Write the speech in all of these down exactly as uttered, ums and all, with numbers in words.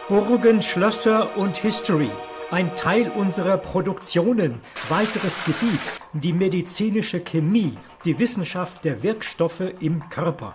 Burgen, Schlösser und History. Ein Teil unserer Produktionen. Weiteres Gebiet, die medizinische Chemie, die Wissenschaft der Wirkstoffe im Körper.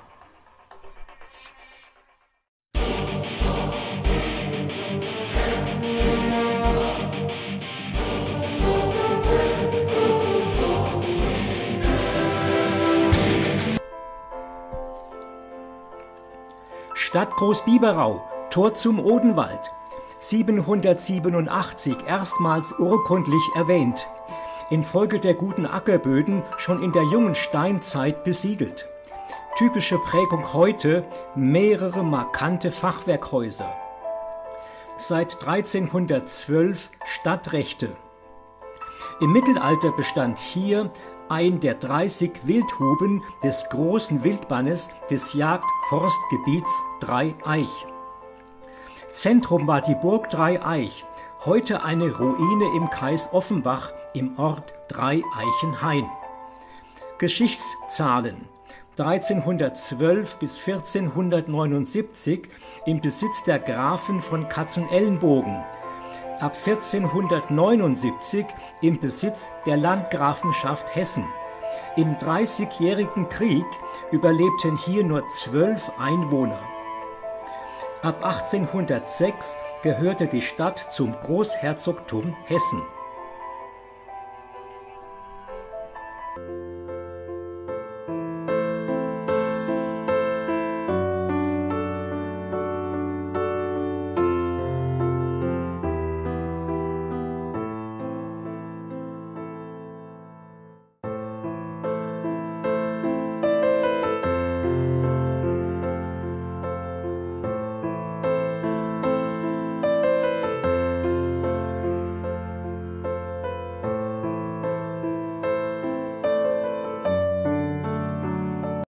Stadt Großbiberau, Tor zum Odenwald, siebenhundertsiebenundachtzig erstmals urkundlich erwähnt, infolge der guten Ackerböden schon in der jungen Steinzeit besiedelt. Typische Prägung heute mehrere markante Fachwerkhäuser. Seit dreizehnhundertzwölf Stadtrechte. Im Mittelalter bestand hier ein der dreißig Wildhuben des großen Wildbannes des Jagd-Forstgebiets Dreieich. Zentrum war die Burg Dreieich, heute eine Ruine im Kreis Offenbach im Ort Dreieichenhain. Geschichtszahlen: dreizehnhundertzwölf bis vierzehnhundertneunundsiebzig im Besitz der Grafen von Katzenelnbogen, ab vierzehnhundertneunundsiebzig im Besitz der Landgrafenschaft Hessen. Im Dreißigjährigen Krieg überlebten hier nur zwölf Einwohner. Ab achtzehnhundertsechs gehörte die Stadt zum Großherzogtum Hessen.